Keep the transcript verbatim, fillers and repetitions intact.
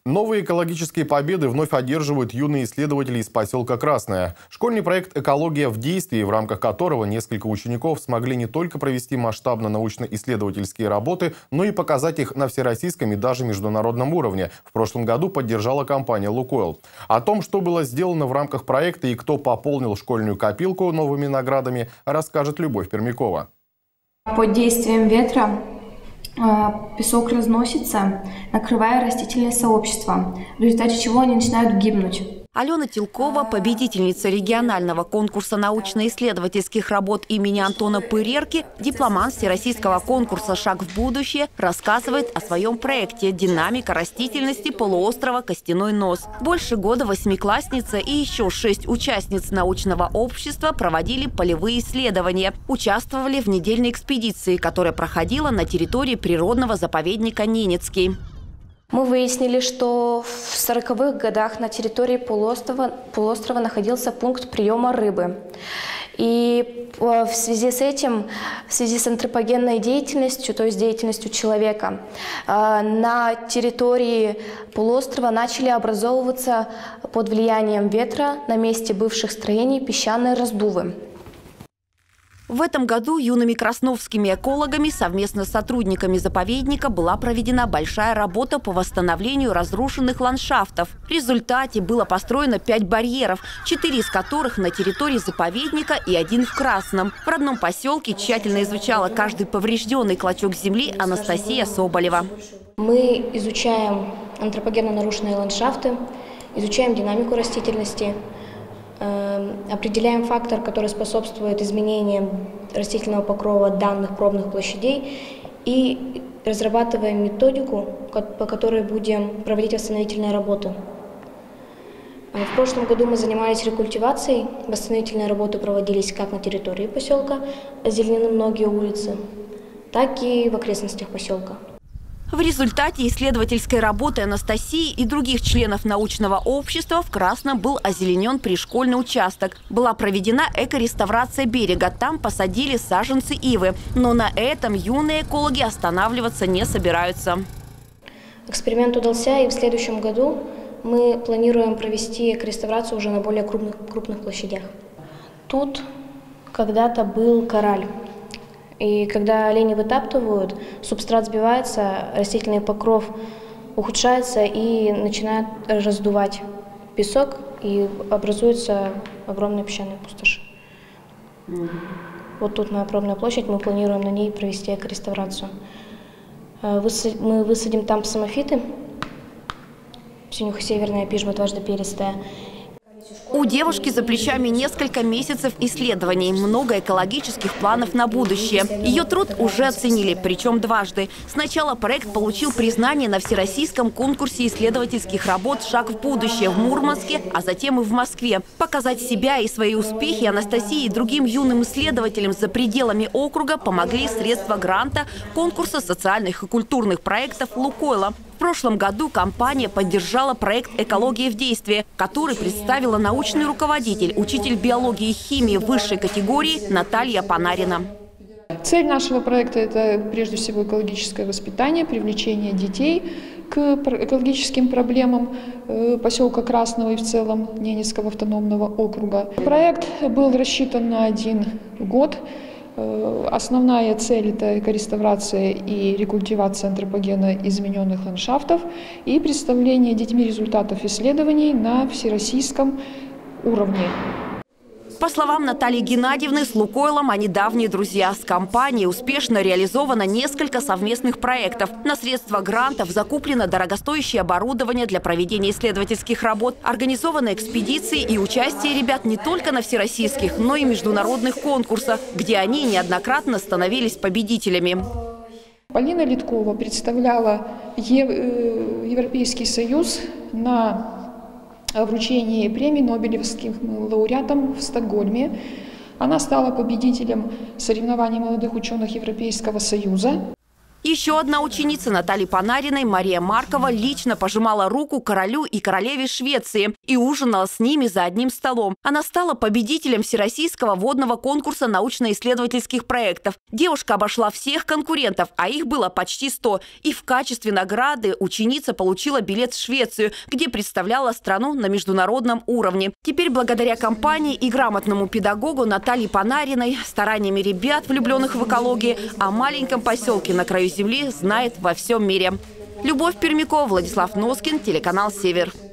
Новые экологические победы вновь одерживают юные исследователи из поселка Красное. Школьный проект «Экология в действии», в рамках которого несколько учеников смогли не только провести масштабно научно-исследовательские работы, но и показать их на всероссийском и даже международном уровне. В прошлом году поддержала компания «Лукойл». О том, что было сделано в рамках проекта и кто пополнил школьную копилку новыми наградами, расскажет Любовь Пермякова. Под действием ветра песок разносится, накрывая растительное сообщество, в результате чего они начинают гибнуть. Алена Тилкова, победительница регионального конкурса научно-исследовательских работ имени Антона Пырерки, дипломант всероссийского конкурса «Шаг в будущее», рассказывает о своем проекте «Динамика растительности полуострова Костяной Нос». Больше года восьмиклассница и еще шесть участниц научного общества проводили полевые исследования. Участвовали в недельной экспедиции, которая проходила на территории природного заповедника Ненецкий. Мы выяснили, что в сороковых годах на территории полуострова, полуострова находился пункт приема рыбы. И в связи с этим, в связи с антропогенной деятельностью, то есть деятельностью человека, на территории полуострова начали образовываться под влиянием ветра на месте бывших строений песчаные раздувы. В этом году юными красновскими экологами совместно с сотрудниками заповедника была проведена большая работа по восстановлению разрушенных ландшафтов. В результате было построено пять барьеров, четыре из которых на территории заповедника и один в Красном. В родном поселке тщательно изучала каждый поврежденный клочок земли Анастасия Соболева. Мы изучаем антропогенно нарушенные ландшафты, изучаем динамику растительности, определяем фактор, который способствует изменениям растительного покрова данных пробных площадей и разрабатываем методику, по которой будем проводить восстановительные работы. В прошлом году мы занимались рекультивацией. Восстановительные работы проводились как на территории поселка, озеленены многие улицы, так и в окрестностях поселка. В результате исследовательской работы Анастасии и других членов научного общества в Красном был озеленен пришкольный участок. Была проведена экореставрация берега. Там посадили саженцы ивы. Но на этом юные экологи останавливаться не собираются. Эксперимент удался, и в следующем году мы планируем провести экореставрацию уже на более крупных, крупных площадях. Тут когда-то был кораль. И когда олени вытаптывают, субстрат сбивается, растительный покров ухудшается и начинает раздувать песок, и образуются огромные песчаные пустоши. Mm-hmm. Вот тут моя пробная площадь, мы планируем на ней провести экореставрацию. Мы высадим там псамофиты, синюхо-северная пижма дважды перистая. У девушки за плечами несколько месяцев исследований, много экологических планов на будущее. Ее труд уже оценили, причем дважды. Сначала проект получил признание на всероссийском конкурсе исследовательских работ «Шаг в будущее» в Мурманске, а затем и в Москве. Показать себя и свои успехи Анастасии и другим юным исследователям за пределами округа помогли средства гранта конкурса социальных и культурных проектов «Лукойла». В прошлом году компания поддержала проект «Экология в действии», который представила научный руководитель, учитель биологии и химии высшей категории Наталья Панарина. Цель нашего проекта – это прежде всего экологическое воспитание, привлечение детей к экологическим проблемам поселка Красного и в целом Ненецкого автономного округа. Проект был рассчитан на один год. Основная цель – это экореставрация и рекультивация антропогенно измененных ландшафтов и представление детьми результатов исследований на всероссийском уровне. По словам Натальи Геннадьевны, с «Лукойлом» они давние друзья. С компанией успешно реализовано несколько совместных проектов. На средства грантов закуплено дорогостоящее оборудование для проведения исследовательских работ, организованы экспедиции и участие ребят не только на всероссийских, но и международных конкурсах, где они неоднократно становились победителями. Полина Литкова представляла Европейский Союз на вручении премии Нобелевским лауреатам в Стокгольме. Она стала победителем соревнований молодых ученых Европейского Союза. Еще одна ученица Натальи Панариной, Мария Маркова, лично пожимала руку королю и королеве Швеции и ужинала с ними за одним столом. Она стала победителем Всероссийского водного конкурса научно-исследовательских проектов. Девушка обошла всех конкурентов, а их было почти сто. И в качестве награды ученица получила билет в Швецию, где представляла страну на международном уровне. Теперь благодаря компании и грамотному педагогу Наталье Панариной, стараниями ребят, влюбленных в экологию, о маленьком поселке на краю земли знает во всем мире. Любовь Пермякова, Владислав Носкин, телеканал «Север».